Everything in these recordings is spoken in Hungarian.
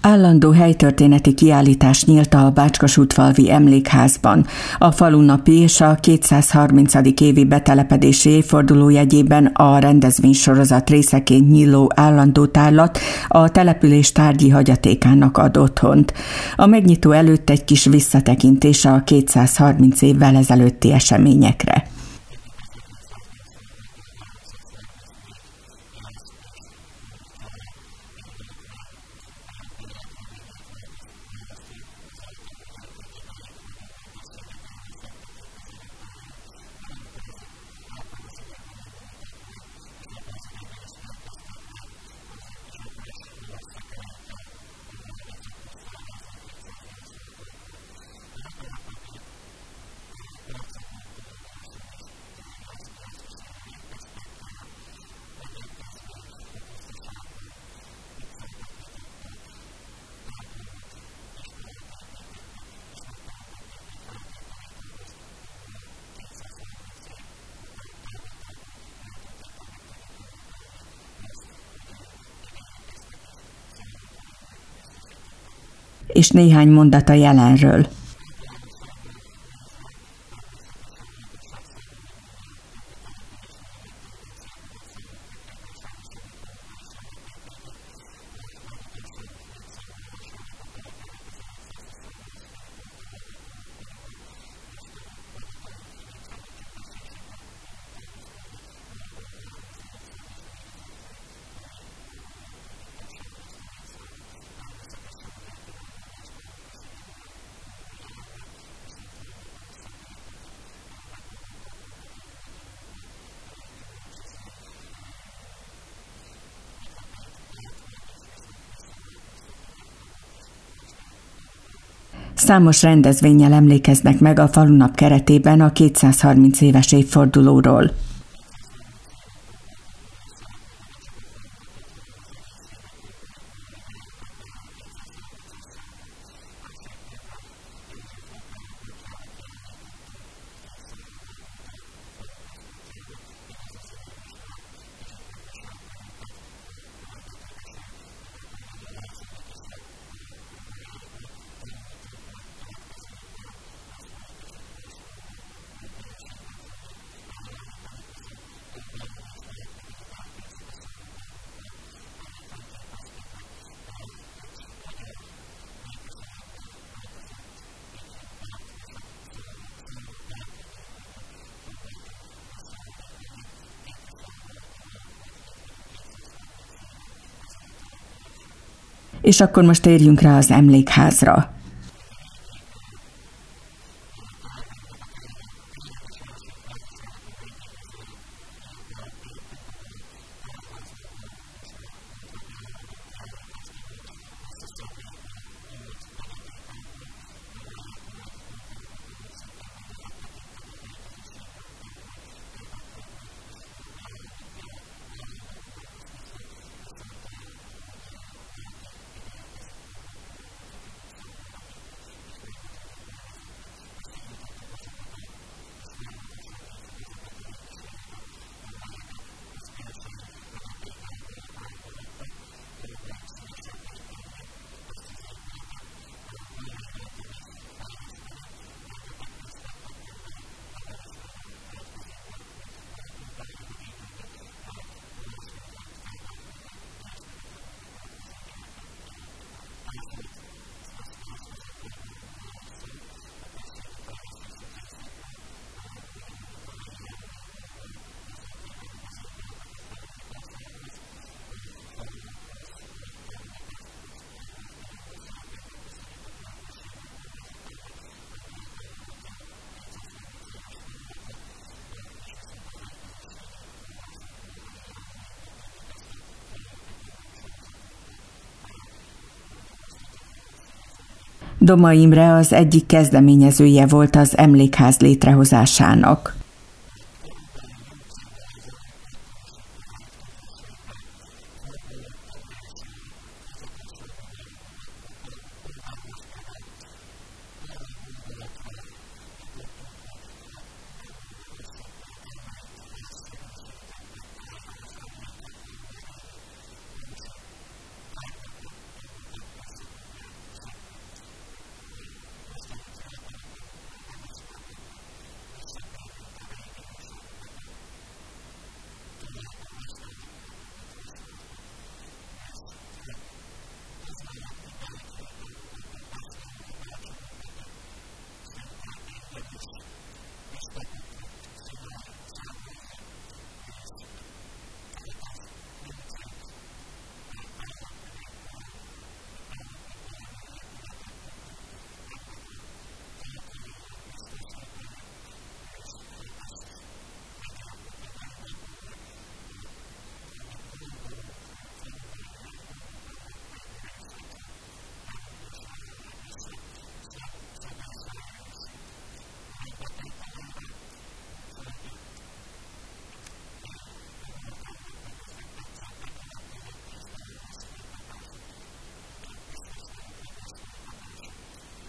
Állandó helytörténeti kiállítás nyílt a Bácskasútfalvi Emlékházban. A falunapi és a 230. évi betelepedési évforduló jegyében a rendezvénysorozat részeként nyíló állandó tárlat a település tárgyi hagyatékának ad otthont. A megnyitó előtt egy kis visszatekintés a 230 évvel ezelőtti eseményekre. És néhány mondat a jelenről. Számos rendezvénnyel emlékeznek meg a falunap keretében a 230 éves évfordulóról. És akkor most térjünk rá az emlékházra. Doma Imre az egyik kezdeményezője volt az emlékház létrehozásának.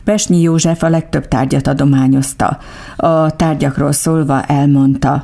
Pesnyi József a legtöbb tárgyat adományozta. A tárgyakról szólva elmondta: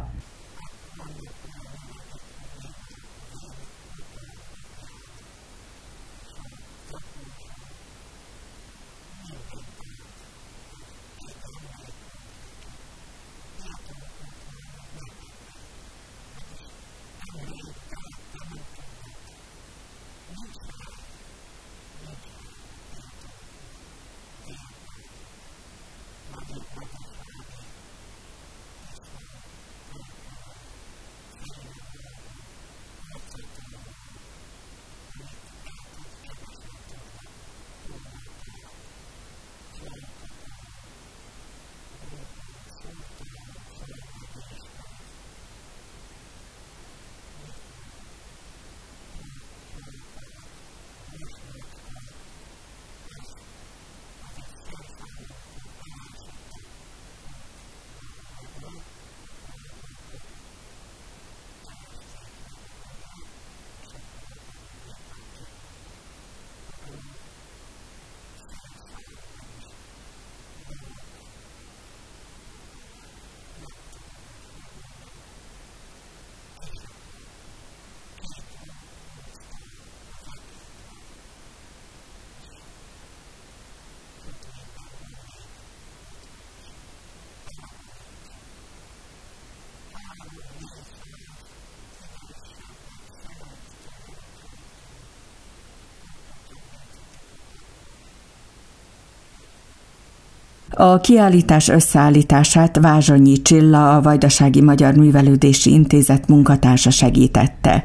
A kiállítás összeállítását Vázsonyi Csilla, a Vajdasági Magyar Művelődési Intézet munkatársa segítette.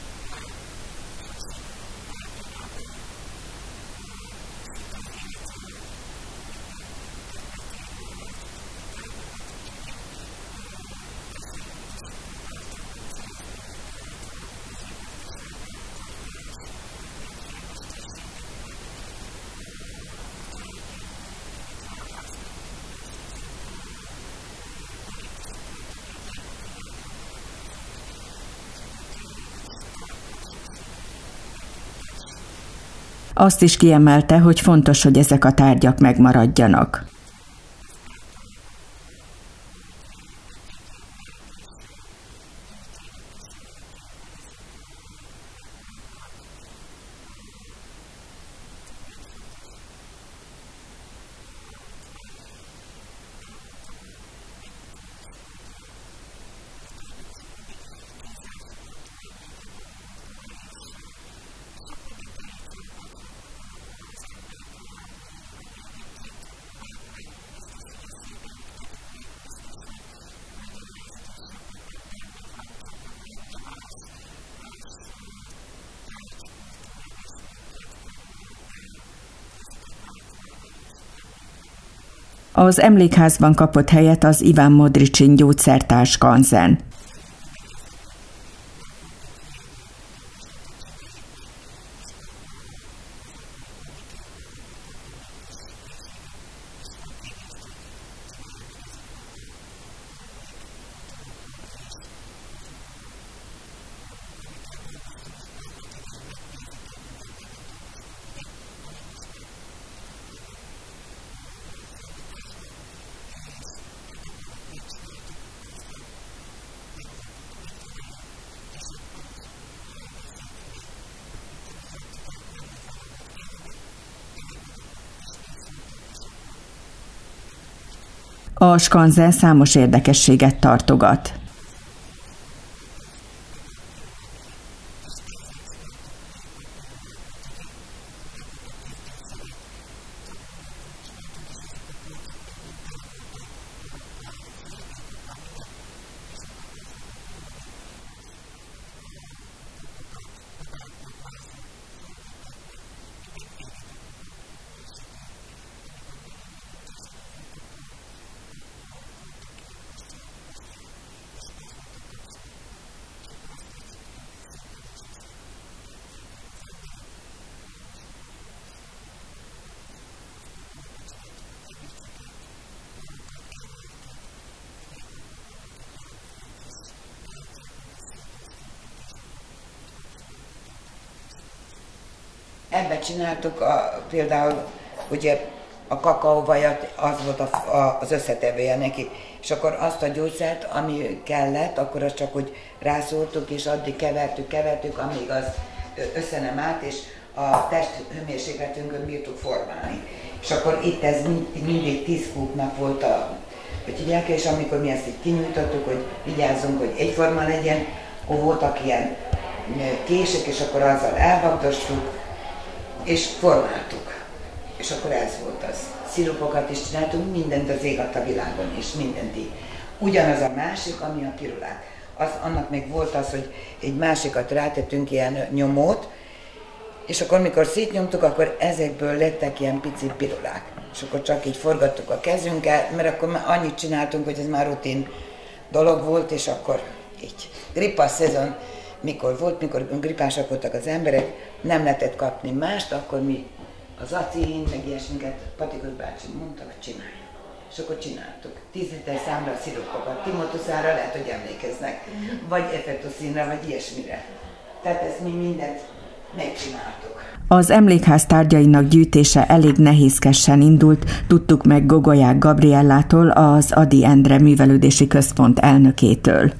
Azt is kiemelte, hogy fontos, hogy ezek a tárgyak megmaradjanak. Az emlékházban kapott helyet az Iván Modricsin gyógyszertár skanzen. A skanzen számos érdekességet tartogat. Ebbe csináltuk például ugye a kakaóvajat, az volt az összetevője neki. És akkor azt a gyógyszert, ami kellett, akkor azt csak úgy rászórtuk, és addig kevertük, amíg az össze nem állt, és a testhőmérsékletünkön bírtuk formálni. És akkor itt ez mindig 10 kúpnak volt hogy hívják, és amikor mi ezt így kinyújtottuk, hogy vigyázzunk, hogy egyforma legyen, akkor voltak ilyen kések, és akkor azzal elvagdostuk, és formáltuk. És akkor ez volt az. Szirupokat is csináltunk, mindent az ég adta a világon, és mindent így. Ugyanaz a másik, ami a pirulák. Annak még volt az, hogy egy másikat rátettünk, ilyen nyomót, és akkor mikor szétnyomtuk, akkor ezekből lettek ilyen pici pirulák. És akkor csak így forgattuk a kezünkkel, mert akkor már annyit csináltunk, hogy ez már rutin dolog volt, és akkor így. Grippas szezon mikor volt, mikor gripásak voltak az emberek, nem lehetett kapni mást, akkor mi az acin, meg ilyesmiket Patikus bácsi mondta, hogy csináljuk. És akkor csináltuk. 10 liter számra szirupokat, timotuszára lehet, hogy emlékeznek, vagy efetoszínra, vagy ilyesmire. Tehát ezt mi mindent megcsináltuk. Az emlékház tárgyainak gyűjtése elég nehézkesen indult, tudtuk meg Gogolyák Gabriellától, az Ady Endre Művelődési Központ elnökétől.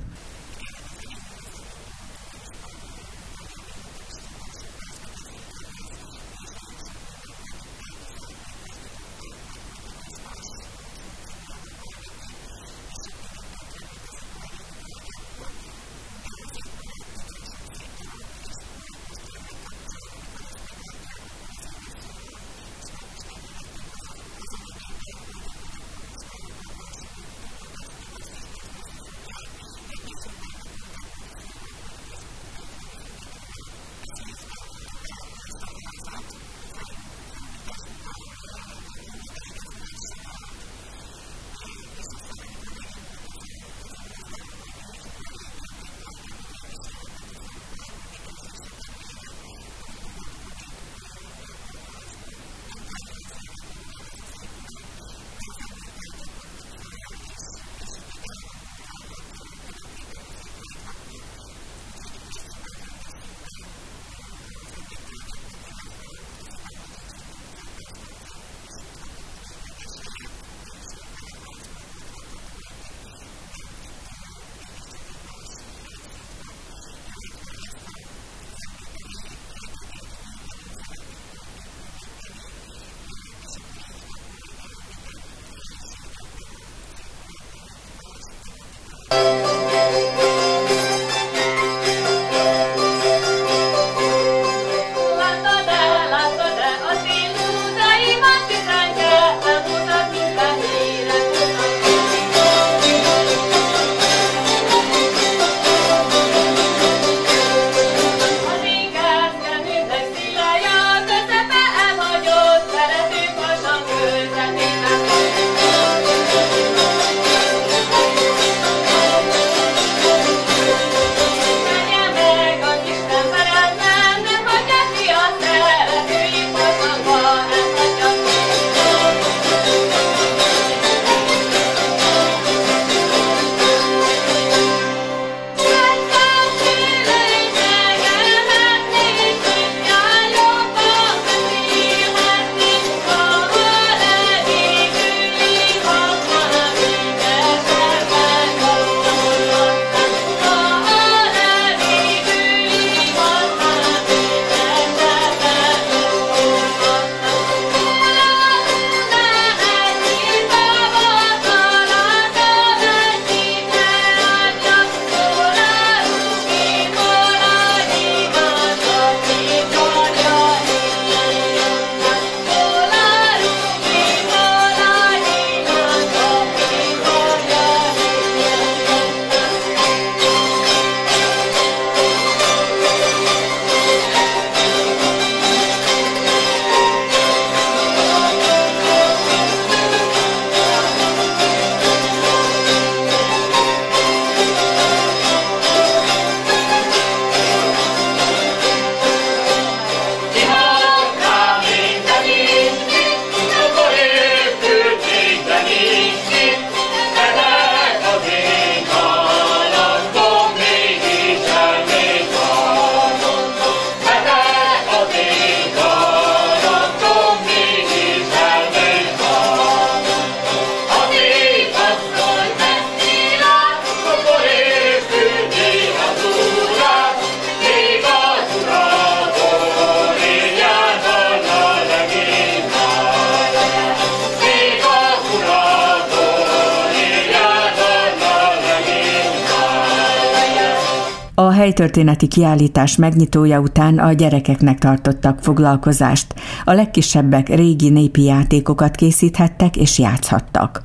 helytörténeti kiállítás megnyitója után a gyerekeknek tartottak foglalkozást. A legkisebbek régi népi játékokat készíthettek és játszhattak.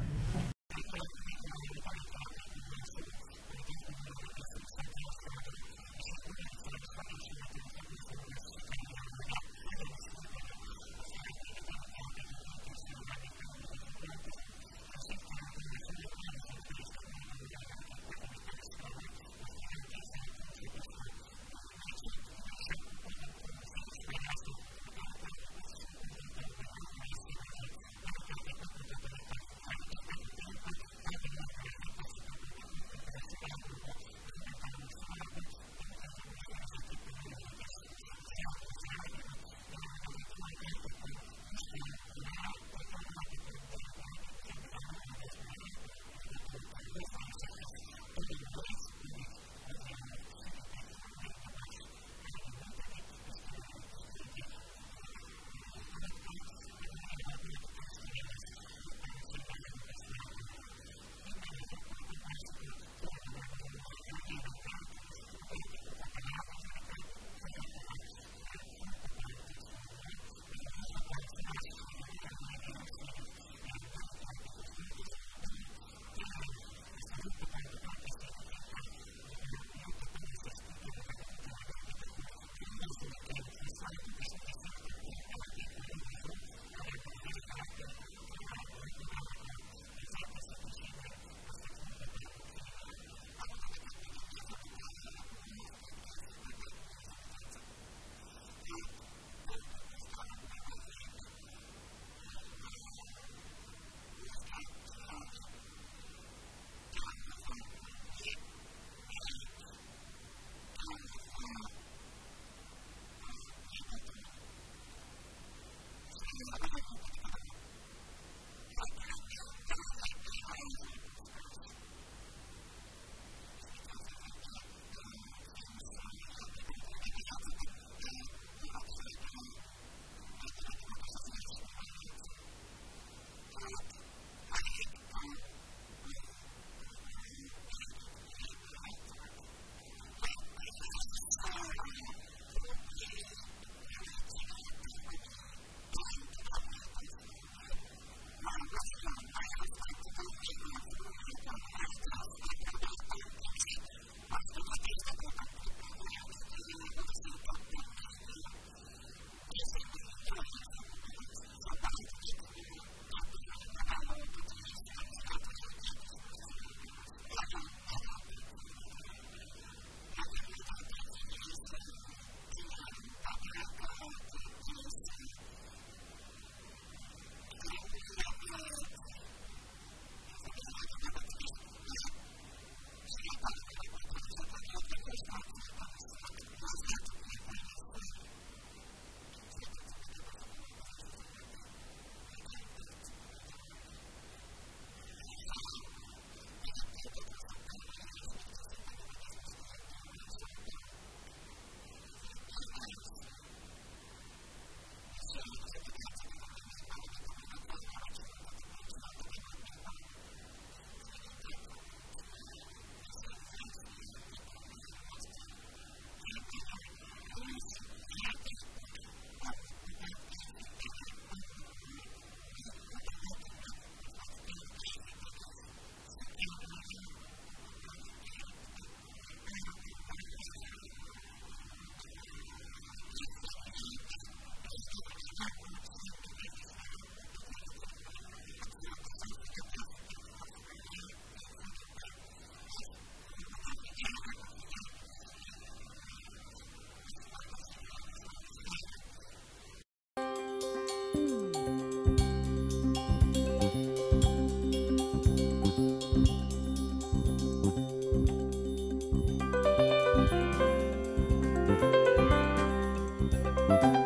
Thank you.